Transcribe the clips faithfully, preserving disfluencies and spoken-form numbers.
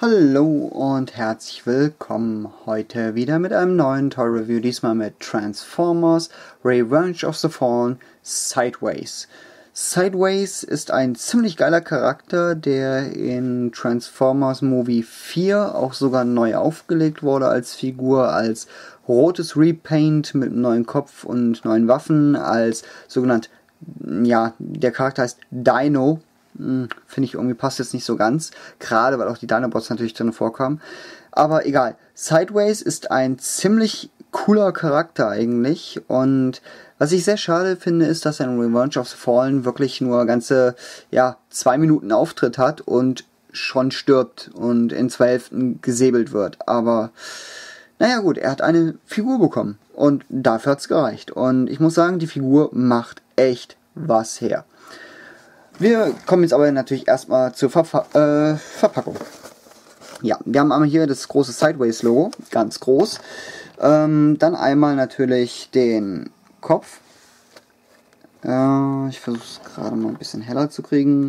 Hallo und herzlich willkommen heute wieder mit einem neuen Toy Review, diesmal mit Transformers Revenge of the Fallen Sideways. Sideways ist ein ziemlich geiler Charakter, der in Transformers Movie vier auch sogar neu aufgelegt wurde als Figur, als rotes Repaint mit einem neuen Kopf und neuen Waffen, als sogenannt, ja, der Charakter heißt Dino. Finde ich irgendwie passt jetzt nicht so ganz, gerade weil auch die Dinobots natürlich drin vorkommen. Aber egal, Sideways ist ein ziemlich cooler Charakter eigentlich, und was ich sehr schade finde, ist, dass er in Revenge of the Fallen wirklich nur ganze, ja, zwei Minuten Auftritt hat und schon stirbt und in zwei Hälften gesäbelt wird. Aber naja gut, er hat eine Figur bekommen und dafür hat's gereicht. Und ich muss sagen, die Figur macht echt was her. Wir kommen jetzt aber natürlich erstmal zur Verfa äh, Verpackung. Ja, wir haben einmal hier das große Sideways-Logo, ganz groß. Ähm, dann einmal natürlich den Kopf. Äh, ich versuche es gerade mal ein bisschen heller zu kriegen.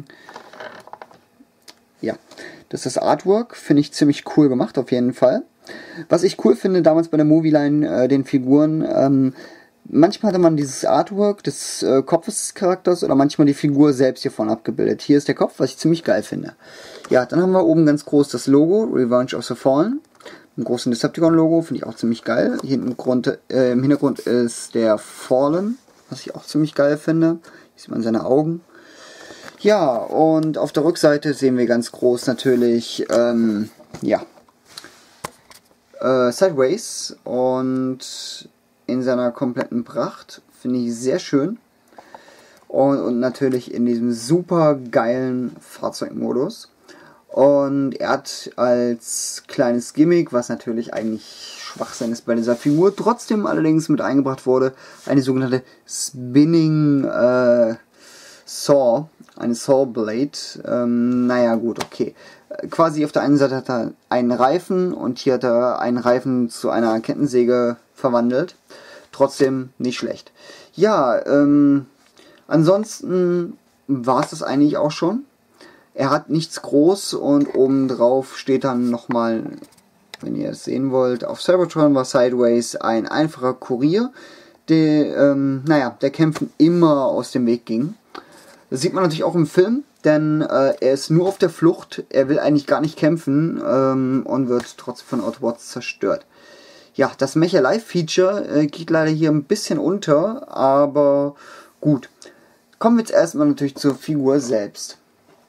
Ja, das ist das Artwork, finde ich ziemlich cool gemacht auf jeden Fall. Was ich cool finde damals bei der Movieline, äh, den Figuren, ähm, manchmal hatte man dieses Artwork des äh, Kopfes des Charakters oder manchmal die Figur selbst hiervon abgebildet. Hier ist der Kopf, was ich ziemlich geil finde. Ja, dann haben wir oben ganz groß das Logo, Revenge of the Fallen. Ein großen Decepticon-Logo, finde ich auch ziemlich geil. Hier im, Grund, äh, im Hintergrund ist der Fallen, was ich auch ziemlich geil finde. Hier sieht man seine Augen. Ja, und auf der Rückseite sehen wir ganz groß natürlich, ähm, ja, äh, Sideways und in seiner kompletten Pracht, finde ich sehr schön. Und, und natürlich in diesem super geilen Fahrzeugmodus. Und er hat als kleines Gimmick, was natürlich eigentlich Schwachsinn ist bei dieser Figur, trotzdem allerdings mit eingebracht wurde, eine sogenannte Spinning äh, Saw, eine Saw Blade. Ähm, naja gut, okay. Quasi auf der einen Seite hat er einen Reifen und hier hat er einen Reifen zu einer Kettensäge verwandelt. Trotzdem nicht schlecht. Ja, ähm, ansonsten war es das eigentlich auch schon. Er hat nichts groß und obendrauf steht dann nochmal, wenn ihr es sehen wollt, auf Cybertron war Sideways ein einfacher Kurier, der, ähm, naja, der Kämpfen immer aus dem Weg ging. Das sieht man natürlich auch im Film, denn äh, er ist nur auf der Flucht, er will eigentlich gar nicht kämpfen ähm, und wird trotzdem von Autobots zerstört. Ja, das Mecha Live Feature äh, geht leider hier ein bisschen unter, aber gut. Kommen wir jetzt erstmal natürlich zur Figur selbst.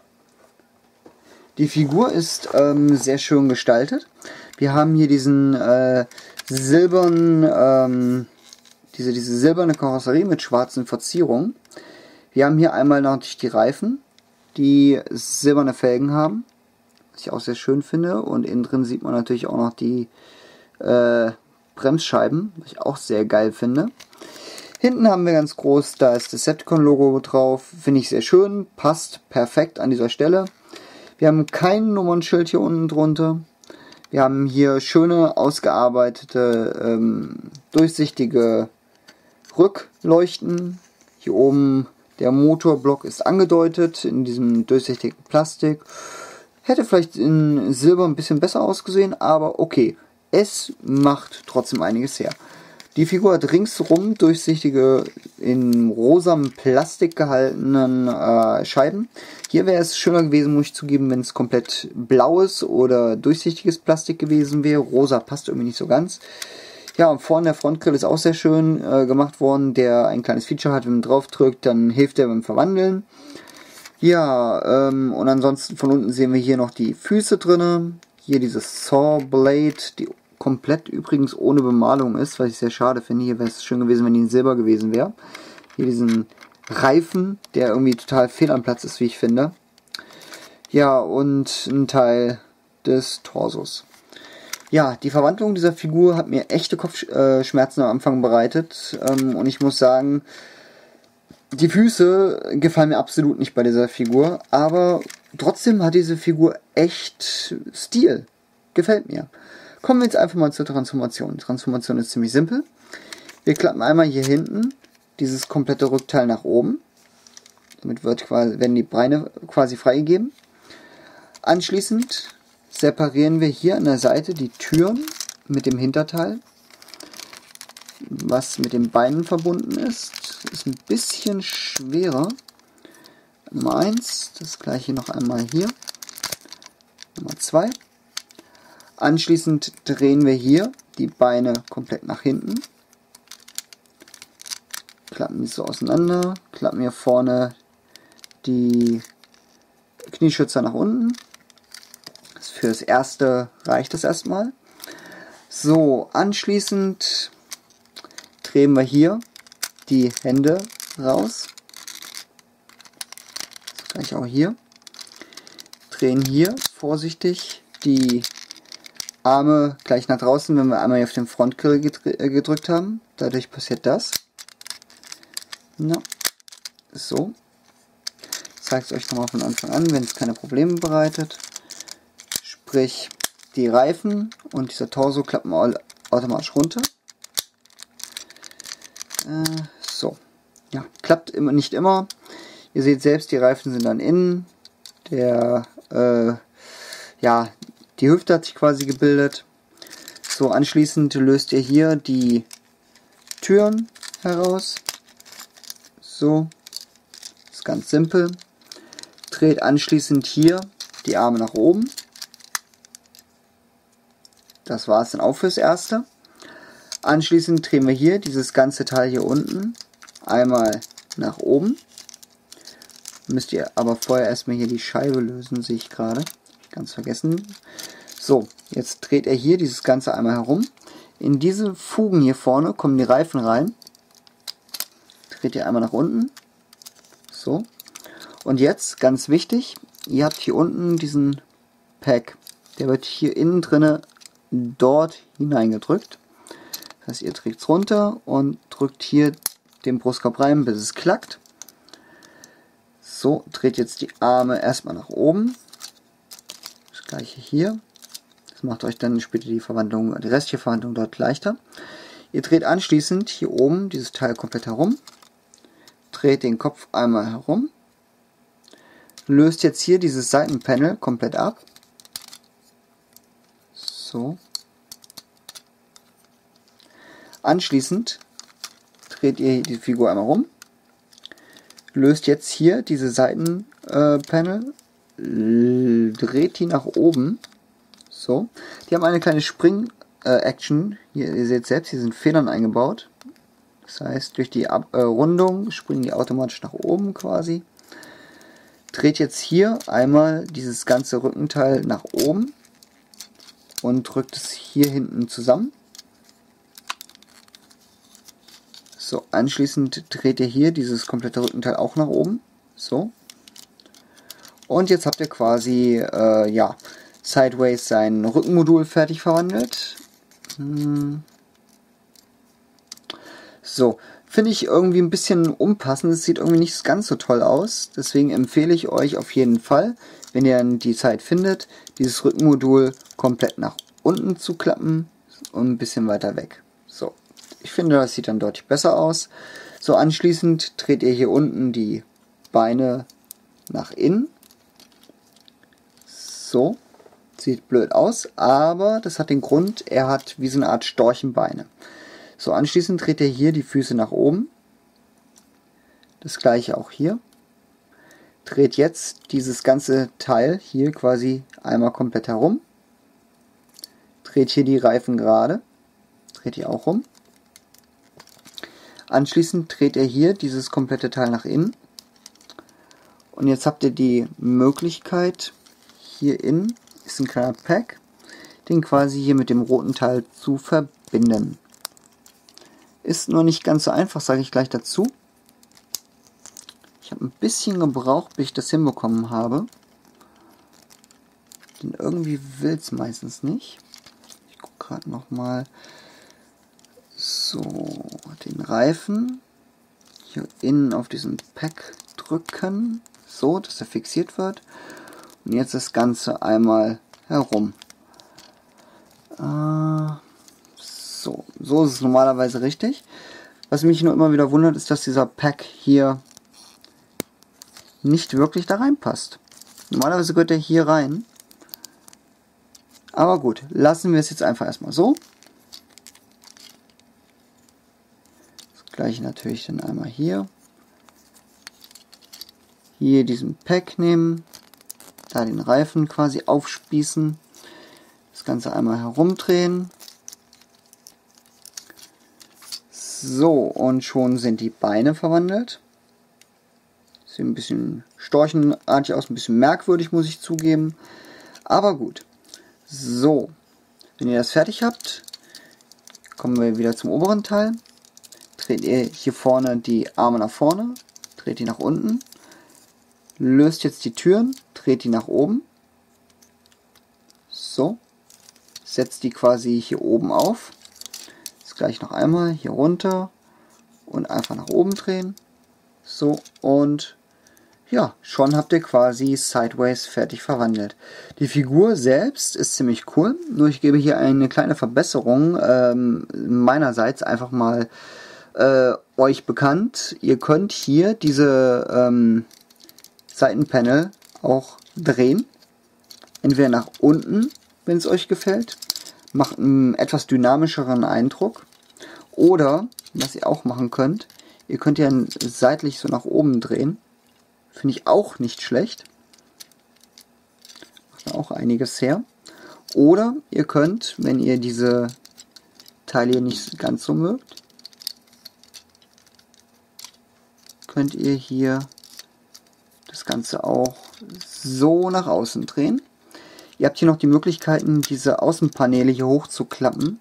Die Figur ist ähm, sehr schön gestaltet. Wir haben hier diesen äh, silbernen, ähm, diese, diese silberne Karosserie mit schwarzen Verzierungen. Wir haben hier einmal natürlich die Reifen, die silberne Felgen haben, was ich auch sehr schön finde. Und innen drin sieht man natürlich auch noch die Äh, Bremsscheiben, was ich auch sehr geil finde. Hinten haben wir ganz groß das Decepticon-Logo drauf, finde ich sehr schön, passt perfekt an dieser Stelle. Wir haben kein Nummernschild hier unten drunter. Wir haben hier schöne, ausgearbeitete, ähm, durchsichtige Rückleuchten. Hier oben der Motorblock ist angedeutet in diesem durchsichtigen Plastik. Hätte vielleicht in Silber ein bisschen besser ausgesehen, aber okay. Es macht trotzdem einiges her. Die Figur hat ringsherum durchsichtige, in rosam Plastik gehaltenen äh, Scheiben. Hier wäre es schöner gewesen, muss ich zugeben, wenn es komplett blaues oder durchsichtiges Plastik gewesen wäre. Rosa passt irgendwie nicht so ganz. Ja, und vorne der Frontgrill ist auch sehr schön äh, gemacht worden, der ein kleines Feature hat, wenn man drauf drückt, dann hilft er beim Verwandeln. Ja, ähm, und ansonsten von unten sehen wir hier noch die Füße drinne. Hier dieses Saw Blade, die komplett übrigens ohne Bemalung ist, was ich sehr schade finde. Hier wäre es schön gewesen, wenn die in Silber gewesen wäre. Hier diesen Reifen, der irgendwie total fehl am Platz ist, wie ich finde. Ja, und ein Teil des Torsos. Ja, die Verwandlung dieser Figur hat mir echte Kopfschmerzen am Anfang bereitet. Und ich muss sagen, die Füße gefallen mir absolut nicht bei dieser Figur, aber trotzdem hat diese Figur echt Stil. Gefällt mir. Kommen wir jetzt einfach mal zur Transformation. Die Transformation ist ziemlich simpel. Wir klappen einmal hier hinten dieses komplette Rückteil nach oben. Damit wird quasi, werden die Beine quasi freigegeben. Anschließend separieren wir hier an der Seite die Türen mit dem Hinterteil, was mit den Beinen verbunden ist. Ist ein bisschen schwerer. Nummer eins, das gleiche noch einmal hier. Nummer zwei. Anschließend drehen wir hier die Beine komplett nach hinten. Klappen die so auseinander. Klappen hier vorne die Knieschützer nach unten. Für das erste reicht das erstmal. So, anschließend drehen wir hier die Hände raus. Das gleiche auch hier. Drehen hier vorsichtig die Arme gleich nach draußen, wenn wir einmal hier auf den Frontgrill gedrückt haben. Dadurch passiert das. Na, so. Ich zeige es euch nochmal von Anfang an, wenn es keine Probleme bereitet. Sprich, die Reifen und dieser Torso klappen automatisch runter. Äh, so. Ja, klappt immer nicht immer. Ihr seht selbst, die Reifen sind dann innen. Der, äh, ja, die Hüfte hat sich quasi gebildet. So, anschließend löst ihr hier die Türen heraus. So. Ist ganz simpel. Dreht anschließend hier die Arme nach oben. Das war es dann auch fürs Erste. Anschließend drehen wir hier dieses ganze Teil hier unten einmal nach oben. Müsst ihr aber vorher erstmal hier die Scheibe lösen, sehe ich gerade. Ganz vergessen. So, jetzt dreht er hier dieses Ganze einmal herum. In diese Fugen hier vorne kommen die Reifen rein. Dreht ihr einmal nach unten. So. Und jetzt, ganz wichtig, ihr habt hier unten diesen Pack. Der wird hier innen drinne dort hineingedrückt. Das heißt, ihr trägt es runter und drückt hier den Brustkorb rein, bis es klackt. So, dreht jetzt die Arme erstmal nach oben. Das gleiche hier. Das macht euch dann später die Verwandlung, die restliche Verwandlung dort leichter. Ihr dreht anschließend hier oben dieses Teil komplett herum. Dreht den Kopf einmal herum. Löst jetzt hier dieses Seitenpanel komplett ab. So. Anschließend dreht ihr die Figur einmal rum. Löst jetzt hier diese Seitenpanel. Äh, dreht die nach oben. So. Die haben eine kleine Spring-Action. Äh, hier, ihr seht selbst, hier sind Federn eingebaut. Das heißt, durch die Ab äh, Rundung springen die automatisch nach oben quasi. Dreht jetzt hier einmal dieses ganze Rückenteil nach oben und drückt es hier hinten zusammen. So, anschließend dreht ihr hier dieses komplette Rückenteil auch nach oben. So. Und jetzt habt ihr quasi, äh, ja, sideways sein Rückenmodul fertig verwandelt. Hm. So, finde ich irgendwie ein bisschen unpassend. Es sieht irgendwie nicht ganz so toll aus. Deswegen empfehle ich euch auf jeden Fall, wenn ihr die Zeit findet, dieses Rückenmodul komplett nach unten zu klappen und ein bisschen weiter weg. So, ich finde, das sieht dann deutlich besser aus. So, anschließend dreht ihr hier unten die Beine nach innen. So, sieht blöd aus, aber das hat den Grund, er hat wie so eine Art Storchenbeine. So, anschließend dreht ihr hier die Füße nach oben. Das gleiche auch hier. Dreht jetzt dieses ganze Teil hier quasi einmal komplett herum. Dreht hier die Reifen gerade. Dreht ihr auch rum. Anschließend dreht ihr hier dieses komplette Teil nach innen. Und jetzt habt ihr die Möglichkeit, hier innen ist ein kleiner Pack, den quasi hier mit dem roten Teil zu verbinden. Ist nur nicht ganz so einfach, sage ich gleich dazu. Ich habe ein bisschen gebraucht, bis ich das hinbekommen habe. Denn irgendwie will es meistens nicht. Ich gucke gerade nochmal. So, den Reifen hier innen auf diesen Pack drücken. So, dass er fixiert wird. Und jetzt das Ganze einmal herum. Äh, so, so ist es normalerweise richtig. Was mich nur immer wieder wundert, ist, dass dieser Pack hier nicht wirklich da reinpasst. Normalerweise gehört er hier rein. Aber gut, lassen wir es jetzt einfach erstmal so. Das gleiche natürlich dann einmal hier. Hier diesen Pack nehmen, da den Reifen quasi aufspießen, das Ganze einmal herumdrehen. So, und schon sind die Beine verwandelt. Sieht ein bisschen storchenartig aus, ein bisschen merkwürdig, muss ich zugeben. Aber gut. So, wenn ihr das fertig habt, kommen wir wieder zum oberen Teil. Dreht ihr hier vorne die Arme nach vorne, dreht die nach unten. Löst jetzt die Türen, dreht die nach oben. So. Setzt die quasi hier oben auf. Das gleich noch einmal hier runter und einfach nach oben drehen. So, und ja, schon habt ihr quasi Sideways fertig verwandelt. Die Figur selbst ist ziemlich cool, nur ich gebe hier eine kleine Verbesserung ähm, meinerseits einfach mal äh, euch bekannt. Ihr könnt hier diese ähm, Seitenpanel auch drehen. Entweder nach unten, wenn es euch gefällt. Macht einen etwas dynamischeren Eindruck. Oder, was ihr auch machen könnt, ihr könnt ja seitlich so nach oben drehen. Finde ich auch nicht schlecht. Macht auch einiges her. Oder ihr könnt, wenn ihr diese Teile hier nicht ganz so mögt, könnt ihr hier das Ganze auch so nach außen drehen. Ihr habt hier noch die Möglichkeiten, diese Außenpaneele hier hochzuklappen.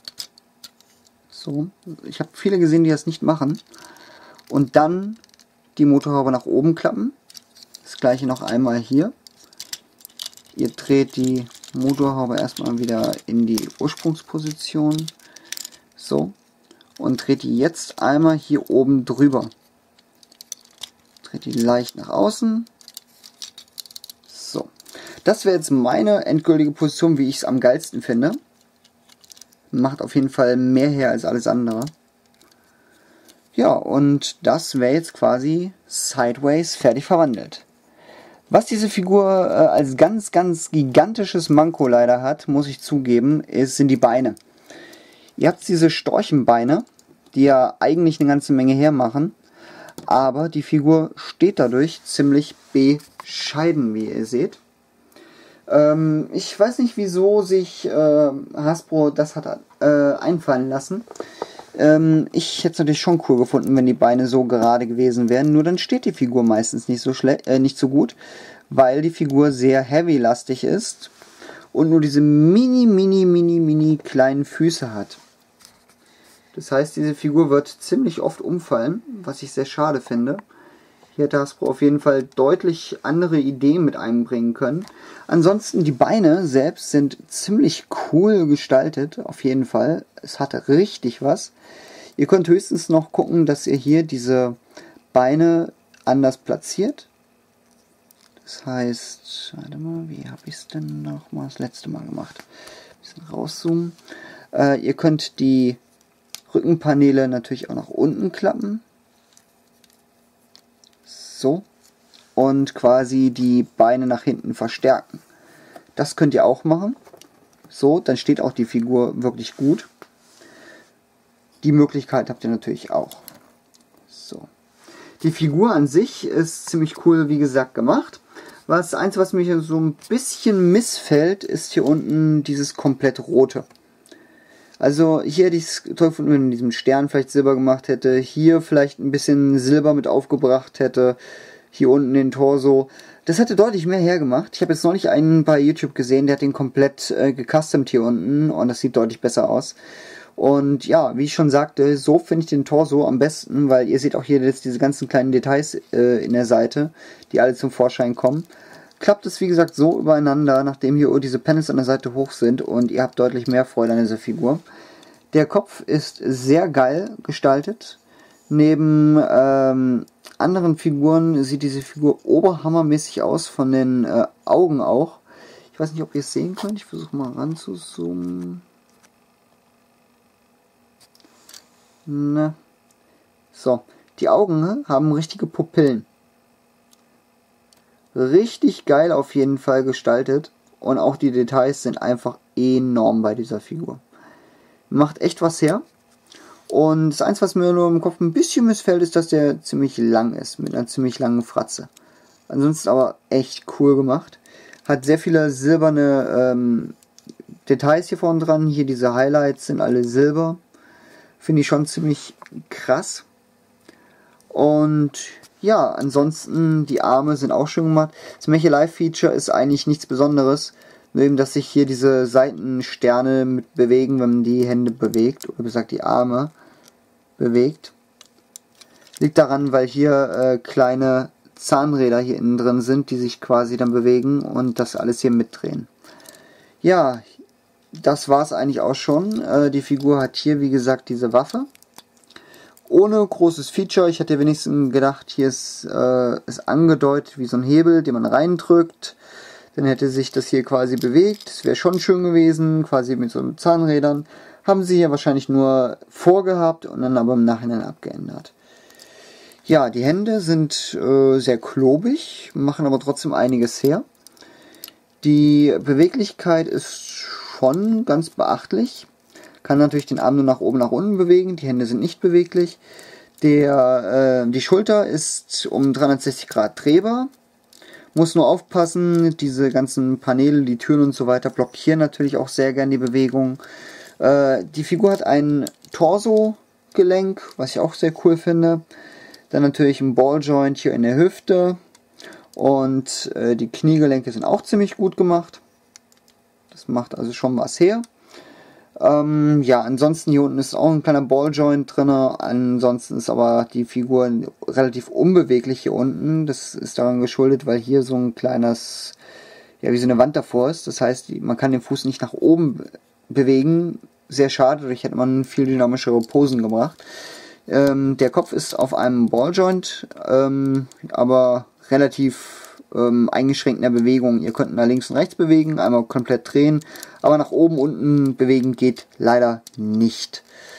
So, ich habe viele gesehen, die das nicht machen. Und dann die Motorhaube nach oben klappen. Das gleiche noch einmal hier. Ihr dreht die Motorhaube erstmal wieder in die Ursprungsposition. So. Und dreht die jetzt einmal hier oben drüber. Dreht die leicht nach außen. So. Das wäre jetzt meine endgültige Position, wie ich es am geilsten finde. Macht auf jeden Fall mehr her als alles andere. Ja, und das wäre jetzt quasi Sideways fertig verwandelt. Was diese Figur äh, als ganz, ganz gigantisches Manko leider hat, muss ich zugeben, ist, sind die Beine. Ihr habt diese Storchenbeine, die ja eigentlich eine ganze Menge hermachen, aber die Figur steht dadurch ziemlich bescheiden, wie ihr seht. Ähm, ich weiß nicht, wieso sich äh, Hasbro das hat äh, einfallen lassen. Ähm, ich hätte es natürlich schon cool gefunden, wenn die Beine so gerade gewesen wären. Nur dann steht die Figur meistens nicht so, äh, nicht so gut, weil die Figur sehr heavy-lastig ist und nur diese mini, mini, mini, mini kleinen Füße hat. Das heißt, diese Figur wird ziemlich oft umfallen, was ich sehr schade finde. Hier hätte Hasbro auf jeden Fall deutlich andere Ideen mit einbringen können. Ansonsten, die Beine selbst sind ziemlich cool gestaltet, auf jeden Fall. Es hat richtig was. Ihr könnt höchstens noch gucken, dass ihr hier diese Beine anders platziert. Das heißt, warte mal, wie habe ich es denn noch mal das letzte Mal gemacht? Ein bisschen rauszoomen. Äh, ihr könnt die Rückenpaneele natürlich auch nach unten klappen. So. Und quasi die Beine nach hinten verstärken. Das könnt ihr auch machen. So, dann steht auch die Figur wirklich gut. Die Möglichkeit habt ihr natürlich auch. So. Die Figur an sich ist ziemlich cool, wie gesagt, gemacht. Was das Einzige, was mir so ein bisschen missfällt, ist hier unten dieses komplett rote. Also hier hätte ich es toll gefunden, wenn man diesen Stern vielleicht Silber gemacht hätte. Hier vielleicht ein bisschen Silber mit aufgebracht hätte. Hier unten den Torso. Das hätte deutlich mehr hergemacht. Ich habe jetzt neulich einen bei YouTube gesehen, der hat den komplett äh, gecustomt hier unten. Und das sieht deutlich besser aus. Und ja, wie ich schon sagte, so finde ich den Torso am besten, weil ihr seht auch hier jetzt diese ganzen kleinen Details äh, in der Seite, die alle zum Vorschein kommen. Klappt es wie gesagt so übereinander, nachdem hier diese Panels an der Seite hoch sind und ihr habt deutlich mehr Freude an dieser Figur. Der Kopf ist sehr geil gestaltet. Neben ähm, anderen Figuren sieht diese Figur oberhammermäßig aus, von den äh, Augen auch. Ich weiß nicht, ob ihr es sehen könnt, ich versuche mal ranzuzoomen. Na. So, die Augen haben richtige Pupillen. Richtig geil auf jeden Fall gestaltet. Und auch die Details sind einfach enorm bei dieser Figur. Macht echt was her. Und das Einzige, was mir nur im Kopf ein bisschen missfällt, ist, dass der ziemlich lang ist, mit einer ziemlich langen Fratze. Ansonsten aber echt cool gemacht. Hat sehr viele silberne ähm, Details hier vorne dran. Hier diese Highlights sind alle silber. Finde ich schon ziemlich krass. Und ja, ansonsten die Arme sind auch schön gemacht. Das Mechalai-Feature ist eigentlich nichts Besonderes. Nur eben, dass sich hier diese Seitensterne mit bewegen, wenn man die Hände bewegt. Oder besagt die Arme bewegt. Liegt daran, weil hier äh, kleine Zahnräder hier innen drin sind, die sich quasi dann bewegen und das alles hier mitdrehen. Ja, das war es eigentlich auch schon. Äh, die Figur hat hier, wie gesagt, diese Waffe. Ohne großes Feature. Ich hätte wenigstens gedacht, hier ist, äh, ist angedeutet wie so ein Hebel, den man reindrückt. Dann hätte sich das hier quasi bewegt. Das wäre schon schön gewesen, quasi mit so Zahnrädern. Haben sie hier wahrscheinlich nur vorgehabt und dann aber im Nachhinein abgeändert. Ja, die Hände sind äh, sehr klobig, machen aber trotzdem einiges her. Die Beweglichkeit ist schon ganz beachtlich. Kann natürlich den Arm nur nach oben, nach unten bewegen. Die Hände sind nicht beweglich. Der, äh, die Schulter ist um dreihundertsechzig Grad drehbar. Muss nur aufpassen, diese ganzen Paneele, die Türen und so weiter blockieren natürlich auch sehr gern die Bewegung. Äh, die Figur hat ein Torso-Gelenk, was ich auch sehr cool finde. Dann natürlich ein Balljoint hier in der Hüfte. Und äh, die Kniegelenke sind auch ziemlich gut gemacht. Das macht also schon was her. Ähm, ja, ansonsten hier unten ist auch ein kleiner Balljoint drin. Ansonsten ist aber die Figur relativ unbeweglich hier unten. Das ist daran geschuldet, weil hier so ein kleines, ja, wie so eine Wand davor ist. Das heißt, man kann den Fuß nicht nach oben bewegen. Sehr schade, dadurch hätte man viel dynamischere Posen gebracht. Ähm, der Kopf ist auf einem Balljoint, ähm, aber relativ ähm, eingeschränkt in der Bewegung. Ihr könnt nach links und rechts bewegen, einmal komplett drehen, aber nach oben, unten bewegen geht leider nicht.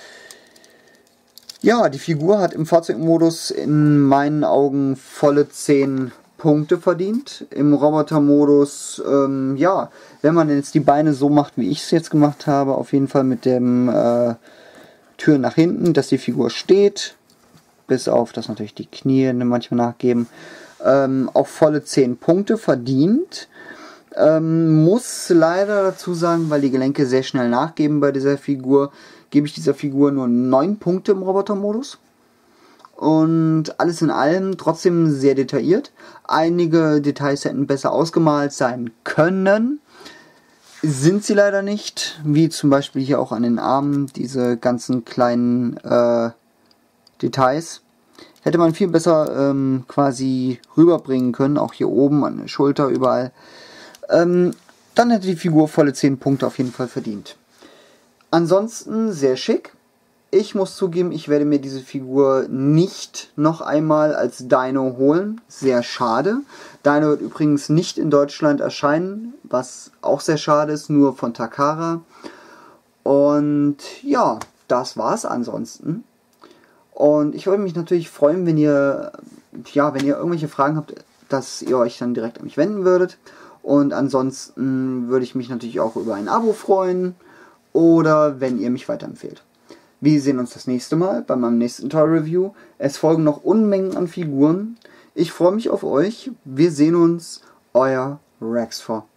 Ja, die Figur hat im Fahrzeugmodus in meinen Augen volle zehn Punkte verdient. Im Robotermodus, ähm, ja, wenn man jetzt die Beine so macht, wie ich es jetzt gemacht habe, auf jeden Fall mit dem äh, Tür nach hinten, dass die Figur steht, bis auf, dass natürlich die Knie manchmal nachgeben, ähm, auch volle zehn Punkte verdient. Ähm, muss leider dazu sagen, weil die Gelenke sehr schnell nachgeben bei dieser Figur, gebe ich dieser Figur nur neun Punkte im Robotermodus. Und alles in allem trotzdem sehr detailliert. Einige Details hätten besser ausgemalt sein können. Sind sie leider nicht, wie zum Beispiel hier auch an den Armen, diese ganzen kleinen äh, Details. Hätte man viel besser ähm, quasi rüberbringen können, auch hier oben an der Schulter, überall. Ähm, dann hätte die Figur volle zehn Punkte auf jeden Fall verdient. Ansonsten sehr schick. Ich muss zugeben, ich werde mir diese Figur nicht noch einmal als Dino holen. Sehr schade. Dino wird übrigens nicht in Deutschland erscheinen, was auch sehr schade ist, nur von Takara. Und ja, das war's ansonsten. Und ich würde mich natürlich freuen, wenn ihr, ja, wenn ihr irgendwelche Fragen habt, dass ihr euch dann direkt an mich wenden würdet. Und ansonsten würde ich mich natürlich auch über ein Abo freuen oder wenn ihr mich weiterempfehlt. Wir sehen uns das nächste Mal bei meinem nächsten Toy Review. Es folgen noch Unmengen an Figuren. Ich freue mich auf euch. Wir sehen uns. Euer Rexfor.